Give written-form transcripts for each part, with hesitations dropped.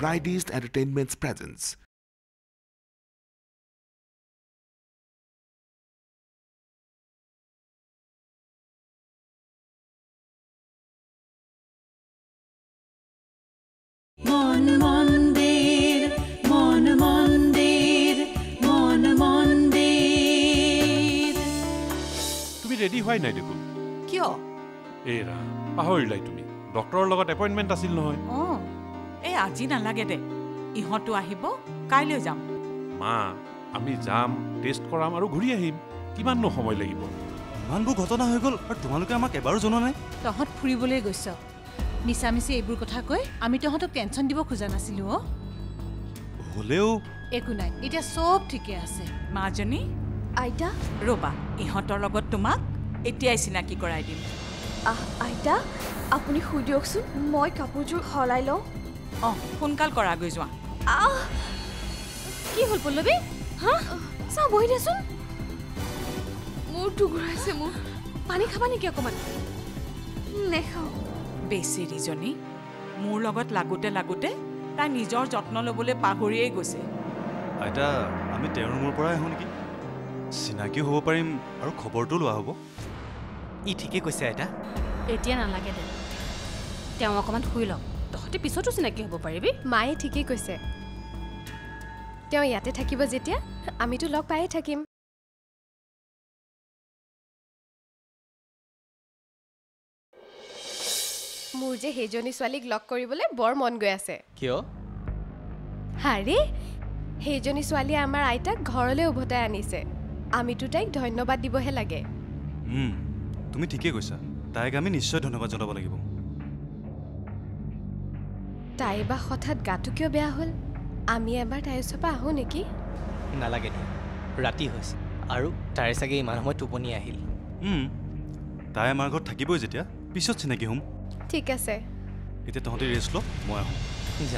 brightest entertainment's presence. Mon Mandir, Mon Mandir, Mon Mandir. তুমি ready হোৱাই নাই দেখোন কিয় এৰা পাহৰিলাই তুমি ডক্টৰৰ লগত এপইণ্টমেণ্ট আছিল নহয় এই আজি নালাগে দে ইহঁতো আহিব কাইলৈ যাম মা আমি যাম টেষ্ট কৰাম আৰু ঘূৰি আহিম কিমাননো সময় লাগিব ইমানবোৰ ঘটনা হৈ গ'ল আৰু তোমালোকে আমাক এবাৰো জনোৱা নাই তহঁত ফুৰিবলৈ গৈছ মিছামিছি এইবোৰ কথা কৈ আমি তহঁতক টেনশ্যন দিব খোজা নাছিলো হ'লেও একো নাই এতিয়া চব ঠিকে আছে মাজনী আইতা ৰ'বা ইহঁতৰ লগত তোমাক এতিয়াই চিনাকি কৰাই দিম আইতা আপুনি শুই দিয়কচোন মই কাপোৰযোৰ সলাই লওঁ সোনকাল কৰা গৈ যোৱা কি হ'ল পল্লৱী হা চাওঁ বহি দেচোন মূৰটো ঘূৰাইছে মোৰ পানী খাবা নেকি অকণমান নেখাওঁ বেচেৰীজনী মোৰ লগত লাগোতে লাগোতে তাই নিজৰ যত্ন ল'বলৈ পাহৰিয়েই গৈছে আইতা আমি তেওঁৰ ৰুমৰ পৰাই আহোঁ নেকি চিনাকিও হ'ব পাৰিম আৰু খবৰটো লোৱা হ'ব ই ঠিকেই কৈছে আইতা এতিয়া নালাগে দে তেওঁ অকণমান শুই লওক তহঁতে পিছতো চিনাকি হ'ব পাৰিবি মায়ে ঠিকেই কৈছে তেওঁ ইয়াতে থাকিব যেতিয়া আমিতো লগ পায়ে থাকিম মোৰ যে সেইজনী ছোৱালীক লগ কৰিবলৈ বৰ মন গৈ আছে কিয় হাৰে সেইজনী ছোৱালীয়ে আমাৰ আইতাক ঘৰলৈ উভতাই আনিছে আমিতো তাইক ধন্যবাদ দিবহে লাগে তুমি ঠিকেই কৈছা তাইক আমি নিশ্চয় ধন্যবাদ জনাব লাগিব তাই বা হঠাৎ গাটো কিয় বেয়া হ'ল আমি এবাৰ তাইৰ ওচৰৰ পৰা আহোঁ নেকি নালাগে দিয়া ৰাতি হৈছে আৰু তাৰে চাগে ইমান সময় টোপনি আহিল তাই আমাৰ ঘৰত থাকিবই যেতিয়া পিছত চিনাকি হ'ম ঠিক আছে এতিয়া তহঁতে ৰেষ্ট ল মই আহোঁ যা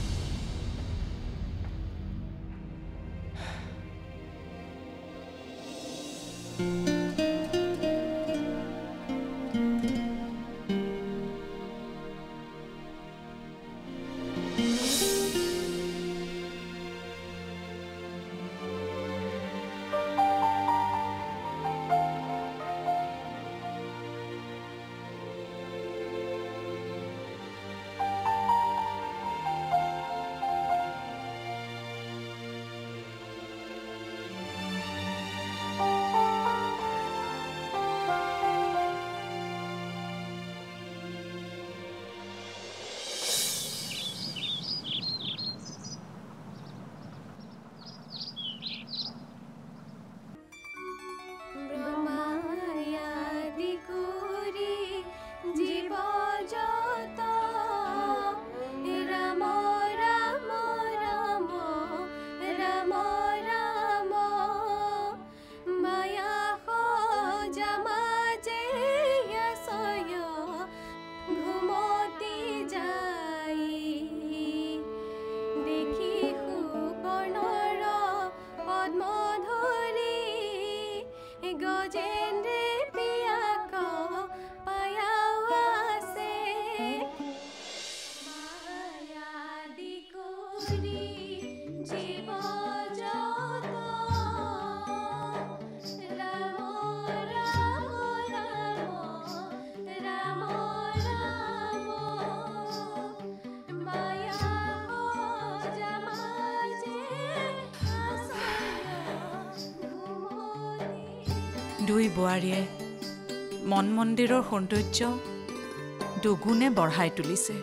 দুই বোৱাৰীয়ে মন মন্দিৰৰ সৌন্দৰ্য দুগুণে বঢ়াই তুলিছে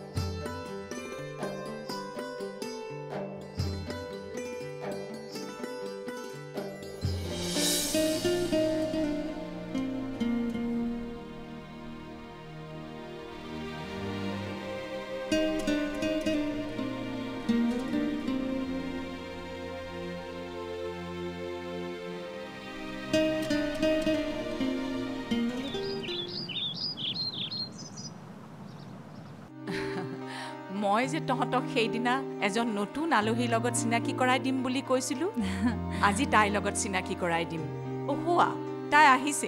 মই যে তহঁতক সেইদিনা এজন নতুন আলহীৰ লগত চিনাকি কৰাই দিম বুলি কৈছিলো আজি তাইৰ লগত চিনাকি কৰাই দিম ওহোৱা তাই আহিছে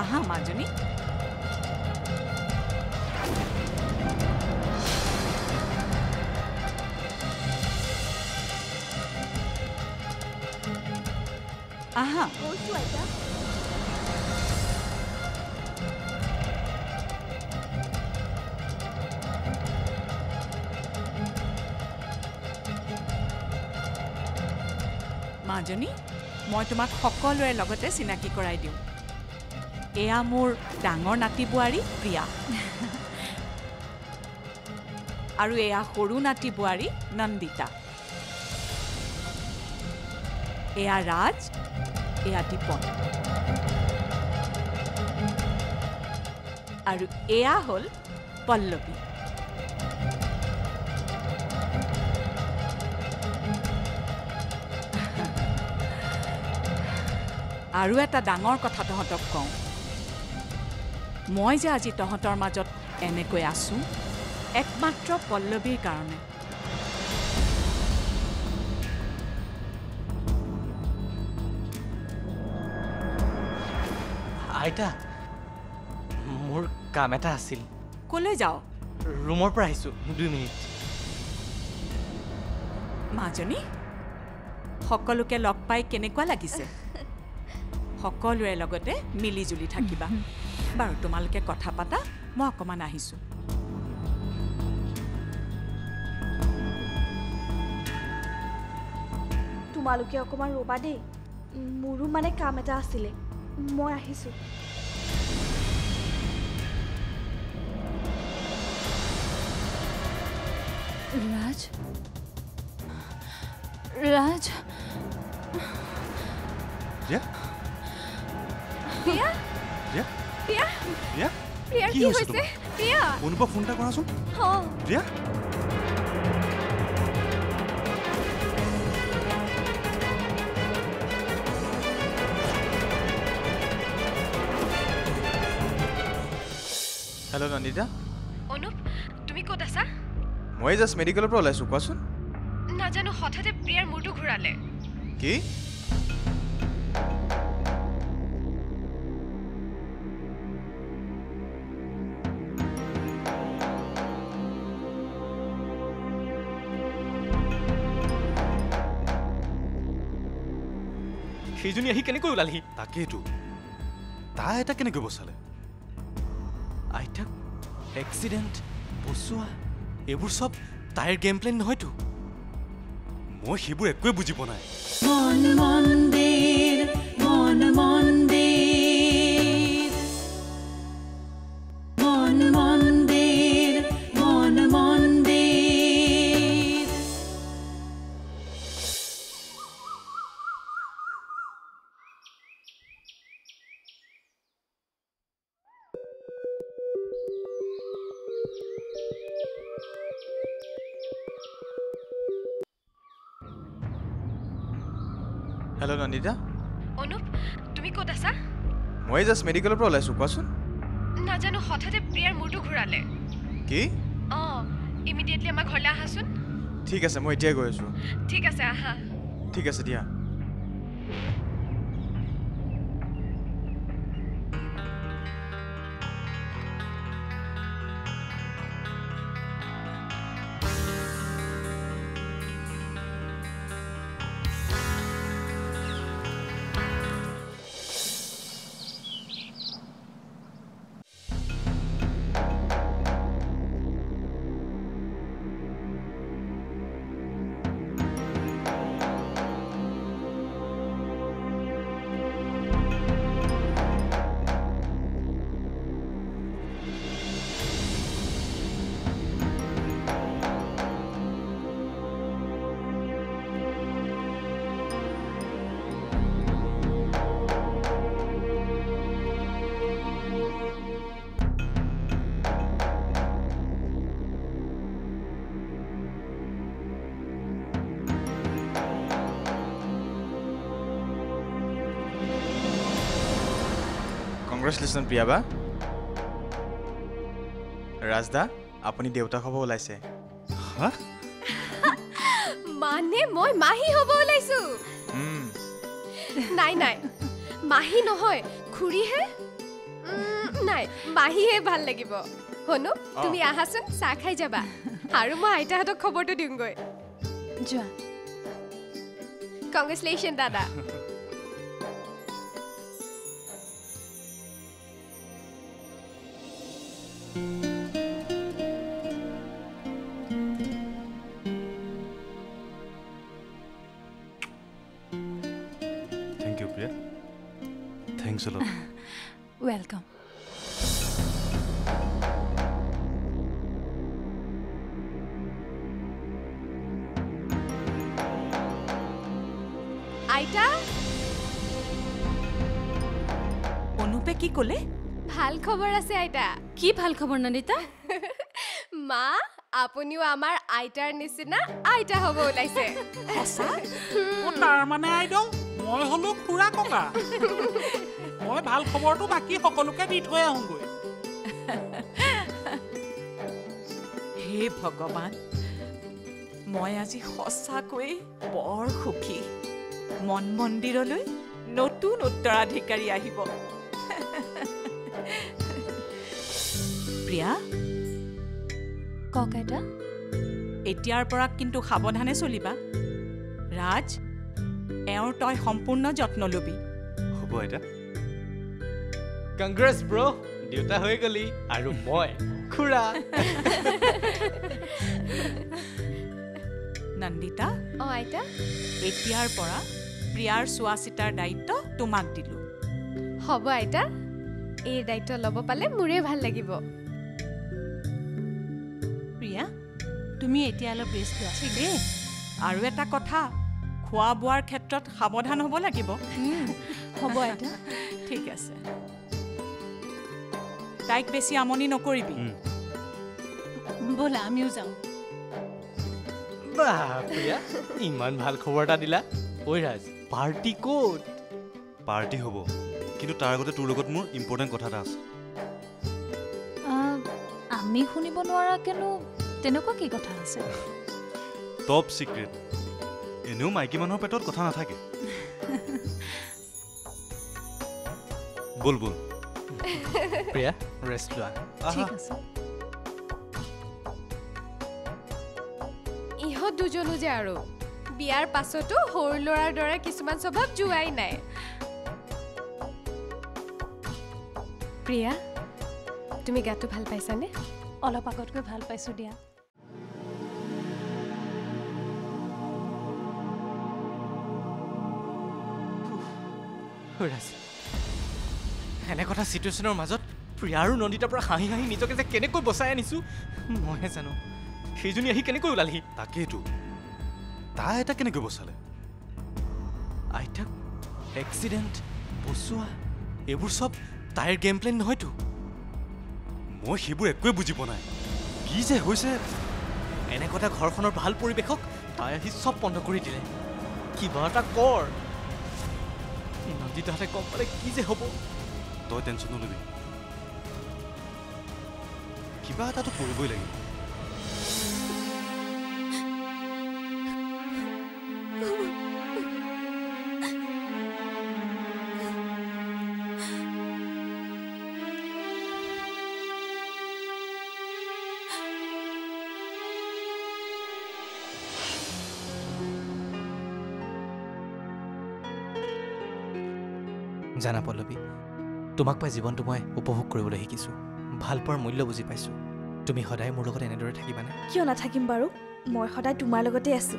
আহা মাজনী আহা মাজনী মই তোমাক সকলোৰে লগতে চিনাকি কৰাই দিওঁ এয়া মোৰ ডাঙৰ নাতি বোৱাৰী প্ৰিয়া আৰু এয়া সৰু নাতি বোৱাৰী নন্দিতা এয়া ৰাজ এয়া দীপন আৰু এয়া হ'ল পল্লৱী আৰু এটা ডাঙৰ কথা তহঁতক কওঁ মই যে আজি তহঁতৰ মাজত এনেকৈ আছোঁ একমাত্ৰ পল্লৱীৰ কাৰণে আইতা মোৰ কাম এটা আছিল ক'লৈ যাওঁ ৰুমৰ পৰা আহিছোঁ 2 মিনিট মাজনী সকলোকে লগ পাই কেনেকুৱা লাগিছে সকলোৰে লগতে মিলি জুলি থাকিবা বাৰু তোমালোকে কথা পাতা মই অকণমান আহিছোঁ তোমালোকে অকণমান ৰ'বা দেই মোৰো মানে কাম এটা আছিলে মই আহিছোঁ ৰাজ ৰাজ প্ৰিয়া প্ৰিয়া প্ৰিয়া প্ৰিয়াৰ কি হৈছে প্ৰিয়া অনুপক ফোন এটা কৰাচোন প্ৰিয়া হেল্ল' নন্দিতা অনুপ তুমি ক'ত আছা মই জাষ্ট মেডিকেলৰ পৰা ওলাইছোঁ কোৱাচোন নাজানো হঠাতে প্ৰিয়াৰ মূৰটো ঘূৰালে কি সেইজনী আহি কেনেকৈ ওলালহি তাকেইতো তাই এটা কেনেকৈ বচালে আইতাক এক্সিডেণ্ট বচোৱা এইবোৰ চব তাইৰ গেম প্লেন নহয়তো মই সেইবোৰ একোৱে বুজি পোৱা নাই মন মন্দিৰ মন মন্দিৰ মন মন্দিৰ মন মন্দিৰ হেল্ল' নন্দিতা অনুপ তুমি ক'ত আছা মই জাষ্ট মেডিকেলৰ পৰা ওলাইছোঁ কোৱাচোন নাজানো হঠাতে প্ৰিয়াৰ মূৰটো ঘূৰালে কি ইমিডিয়েটলি আমাৰ ঘৰলৈ আহাচোন ঠিক আছে মই এতিয়াই গৈ আছোঁ ঠিক আছে আহা ঠিক আছে দিয়া কংগ্ৰেচুলেশ্যন প্ৰিয়াবা ৰাজদা আপুনি দেউতাক হ'ব ওলাইছে হা মানে মই মাহী হ'ব ওলাইছো নাই নাই মাহী নহয় খুৰীহে নাই মাহীহে ভাল লাগিব হনো তুমি আহাচোন চাহ খাই যাবা আৰু মই আইতাহঁতক খবৰটো দিওঁগৈ যোৱা কংগ্ৰেচুলেশ্যন দাদা Thank you, Priya. Thanks a lot. Welcome আইতা অনুপে কি ক'লে ভাল খবৰ আছে আইতা কি ভাল খবৰ নন্দিতা মা আপুনিও আমাৰ আইতাৰ নিচিনা আইতা হ'ব ওলাইছে তাৰ মানে আইদেউ মই হলো খুৰা ককা মই ভাল খবৰটো বাকী সকলোকে দি থৈ আহোঁগৈ হে ভগৱান মই আজি সঁচাকৈয়ে বৰ সুখী মন মন্দিৰলৈ নতুন উত্তৰাধিকাৰী আহিব প্ৰিয়া কওক আইতা এতিয়াৰ পৰা কিন্তু সাৱধানে চলিবা ৰাজ এওঁৰ তই সম্পূৰ্ণ যত্ন ল'বি হ'ব আইতা কংগ্ৰেছ ব্ৰ দেউতা হৈ গলি আৰু মই খুৰা নন্দিতা আইতা এতিয়াৰ পৰা প্ৰিয়াৰ চোৱা চিতাৰ দায়িত্ব তোমাক দিলোঁ হ'ব আইতা এই দায়িত্ব ল'ব পালে মোৰে ভাল লাগিব প্ৰিয়া তুমি এতিয়া অলপ ৰেষ্ট লোৱা ঠিক দেই আৰু এটা কথা খোৱা বোৱাৰ ক্ষেত্ৰত সাৱধান হ'ব লাগিব হ'ব আইতা ঠিক আছে তাইক বেছি আমনি নকৰিবি ব'লা আমিও যাওঁ বাহ প্ৰিয়া ইমান ভাল খবৰ এটা দিলা ঐ ৰাজ পাৰ্টি ক'ত পাৰ্টি হ'ব কিন্তু তাৰ আগতে তোৰ লগত মোৰ ইম্পৰ্টেণ্ট কথা এটা আছে আমি শুনিব নোৱাৰাকেনো তেনেকুৱা কি কথা আছে টপ চিক্ৰেট এনেও মাইকী মানুহৰ পেটত কথা নাথাকে বল বল প্ৰিয়া ৰেষ্ট লোৱা ঠিক আছে ইহঁত দুজনো যে আৰু বিয়াৰ পাছতো সৰু ল'ৰাৰ দৰে কিছুমান স্বভাৱ যোৱাই নাই প্ৰিয়া তুমি গাটো ভাল পাইছানে অলপ আগতকৈ ভাল পাইছোঁ দিয়া ৰাজ এনেকুৱা এটা চিটুৱেশ্যনৰ মাজত প্ৰিয়া আৰু নন্দিতাৰ পৰা হাঁহি হাঁহি নিজকে যে কেনেকৈ বচাই আনিছোঁ মইহে জানো সেইজনী আহি কেনেকৈ ওলালহি তাকেইতো তাই এটা কেনেকৈ বচালে আইতাক এক্সিডেণ্ট বচোৱা এইবোৰ চব তাইৰ গেম প্লেন নহয়তো মই সেইবোৰ একোৱে বুজি পোৱা নাই কি যে হৈছে এনেকুৱা এটা ঘৰখনৰ ভাল পৰিৱেশক তাই আহি চব বন্ধ কৰি দিলে কিবা এটা কৰ নন্দিতাহঁতে গম পালে কি যে হ'ব তই টেনশ্যন নলবি কিবা এটাতো কৰিবই লাগিব জানা পল্লৱী তোমাক পাই জীৱনটো মই উপভোগ কৰিবলৈ শিকিছোঁ ভাল পোৱাৰ মূল্য বুজি পাইছোঁ তুমি সদায় মোৰ লগত এনেদৰে থাকিবানে কিয় নাথাকিম বাৰু মই সদায় তোমাৰ লগতে আছোঁ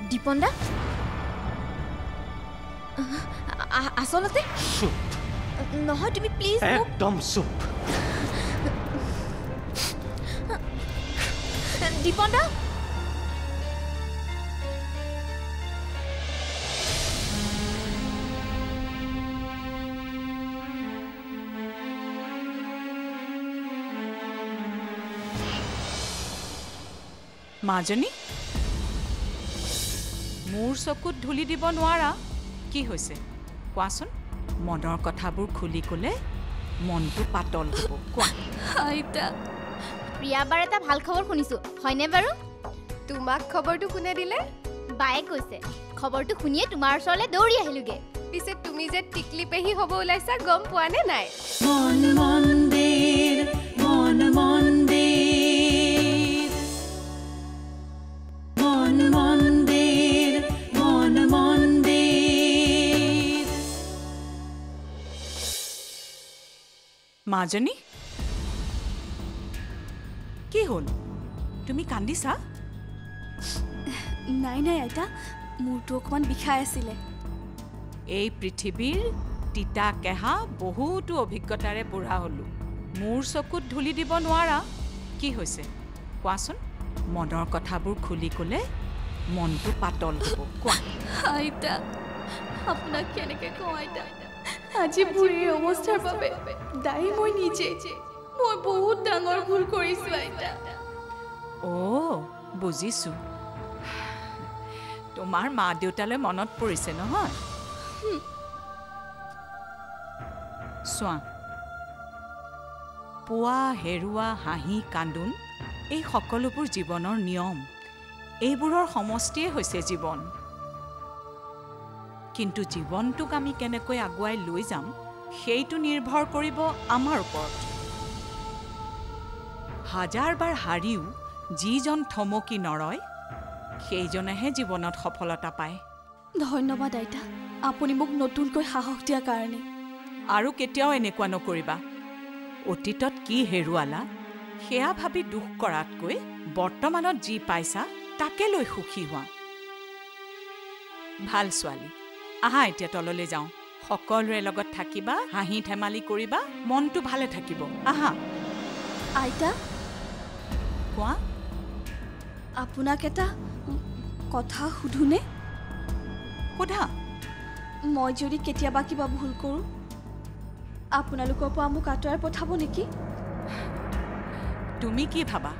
দীপন দা আচলতে নহয় তুমি প্লিজ একদম চুপ দীপন দা মাজনী মোৰ চকুত ধূলি দিব নোৱাৰা কি হৈছে কোৱাচোন মনৰ কথাবোৰ খুলি ক'লে মনটো পাতল হ'ব কোৱা আইতা প্ৰিয়াবাৰ এটা ভাল খবৰ শুনিছো হয়নে বাৰু তোমাক খবৰটো কোনে দিলে বায়ে কৈছে খবৰটো শুনিয়ে তোমাৰ ওচৰলৈ দৌৰি আহিলোগে পিছে তুমি যে টিকলি পেহী হ'ব ওলাইছা গম পোৱা নে নাই মন মন্দিৰ মন মন্দিৰ মন মন্দিৰ মন মন্দিৰ মাজনী কি হ'ল তুমি কান্দিছা নাই নাই আইতা মূৰটো অকণমান বিষাই আছিলে এই পৃথিৱীৰ তিতা কেহা বহুতো অভিজ্ঞতাৰে বুঢ়া হ'লো মোৰ চকুত ধূলি দিব নোৱাৰা কি হৈছে কোৱাচোন মনৰ কথাবোৰ খুলি ক'লে মনটো পাতল হ'ব কোৱা আইতা আপোনাক কেনেকৈ কওঁ আইতা আজি বুঢ়ীৰ অৱস্থাৰ বাবে দায়ী মই নিজে মই বহুত ডাঙৰ ভুল কৰিছোঁ আইতা অ' বুজিছোঁ তোমাৰ মা দেউতালৈ মনত পৰিছে নহয় চোৱা পোৱা হেৰুৱা হাঁহি কান্দোন এই সকলোবোৰ জীৱনৰ নিয়ম এইবোৰৰ সমষ্টিয়ে হৈছে জীৱন কিন্তু জীৱনটোক আমি কেনেকৈ আগুৱাই লৈ যাম সেইটো নিৰ্ভৰ কৰিব আমাৰ ওপৰত হাজাৰবাৰ হাৰিও যিজন থমকি নৰয় সেইজনেহে জীৱনত সফলতা পায় ধন্যবাদ আইতা আপুনি মোক নতুনকৈ সাহস দিয়াৰ কাৰণে আৰু কেতিয়াও এনেকুৱা নকৰিবা অতীতত কি হেৰুৱালা সেয়া ভাবি দুখ কৰাতকৈ বৰ্তমানত যি পাইছা তাকে লৈ সুখী হোৱা ভাল ছোৱালী আহা এতিয়া তললৈ যাওঁ সকলোৰে লগত থাকিবা হাঁহি ধেমালি কৰিবা মনটো ভালে থাকিব আহা আইতা কোৱা আপোনাক এটা কথা সুধোনে সোধা মই যদি কেতিয়াবা কিবা ভুল কৰোঁ আপোনালোকৰ পৰা মোক আঁতৰাই পঠাব নেকি তুমি কি ভাবা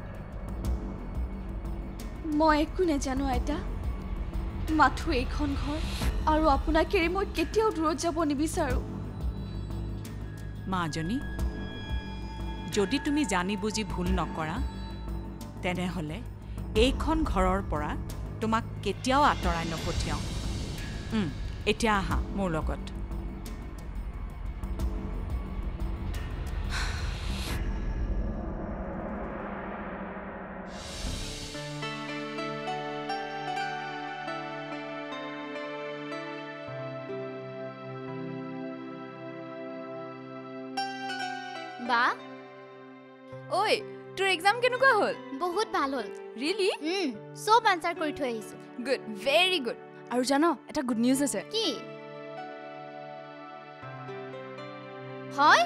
মই একো নেজানো আইতা মাথো এইখন ঘৰ আৰু আপোনাক এৰি মই কেতিয়াও দূৰত যাব নিবিচাৰোঁ মাজনী যদি তুমি জানি বুজি ভুল নকৰা তেনেহ'লে এইখন ঘৰৰ পৰা তোমাক কেতিয়াও আঁতৰাই নপঠিয়াওঁ এতিয়া আহা মোৰ লগত বা ঐ তোৰ এক্সাম কেনেকুৱা হ'ল বহুত ভাল হ'ল ৰিয়েলি চব আনচাৰ কৰি থৈ আহিছোঁ গুড ভেৰি গুড আৰু জানো এটা গুড নিউজ আছে কি হয়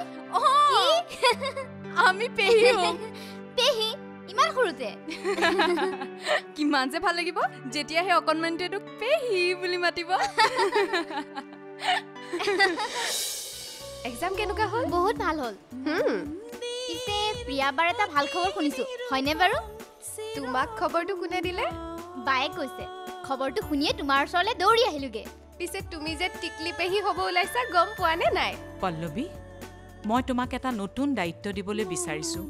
আমি পেহী হ'ম পেহী ইমান সৰুতে কিমান যে ভাল লাগিব যেতিয়া সেই অকণমানিটোৱে তোক পেহী বুলি মাতিব এক্সাম কেনেকুৱা হ'ল বহুত ভাল হ'ল পিছে প্ৰিয়াবাৰ এটা ভাল খবৰ শুনিছো হয়নে বাৰু তোমাক খবৰটো কোনে দিলে বায়ে কৈছে খবৰটো শুনিয়ে তোমাৰ ওচৰলৈ দৌৰি আহিলোগে পিছে তুমি যে টিকলি পেহী হ'ব ওলাইছা গম পোৱা নে নাই পল্লৱী মই তোমাক এটা নতুন দায়িত্ব দিবলৈ বিচাৰিছোঁ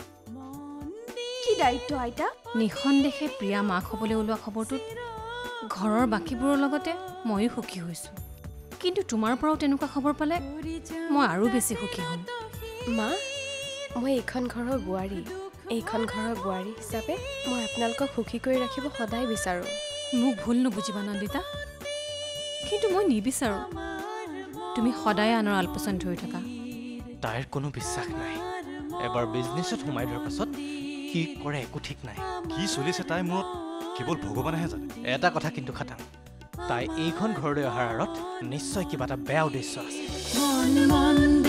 কি দায়িত্ব আইতা নিঃসন্দেহে প্ৰিয়া মাক হ'বলৈ ওলোৱা খবৰটোত ঘৰৰ বাকীবোৰৰ লগতে ময়ো সুখী হৈছোঁ কিন্তু তোমাৰ পৰাও তেনেকুৱা খবৰ পালে মই আৰু বেছি সুখী হ'ম মা মই এইখন ঘৰৰ বোৱাৰী হিচাপে মই আপোনালোকক সুখী কৰি ৰাখিব সদায় বিচাৰোঁ মোক ভুল নুবুজিবা নন্দিতা কিন্তু মই নিবিচাৰোঁ তুমি সদায় আনৰ আলপৈচান ধৰি থকা তাইৰ কোনো বিশ্বাস নাই এবাৰ বিজনেছত সোমাই ধৰাৰ পাছত কি কৰে একো ঠিক নাই কি চলিছে তাই মূৰত কেৱল ভগৱানেহে জানে। এটা কথা কিন্তু খাটাং, তাই এইখন ঘৰলৈ অহাৰ আঁৰত নিশ্চয় কিবা এটা বেয়া উদ্দেশ্য আছে। মন মন্দিৰ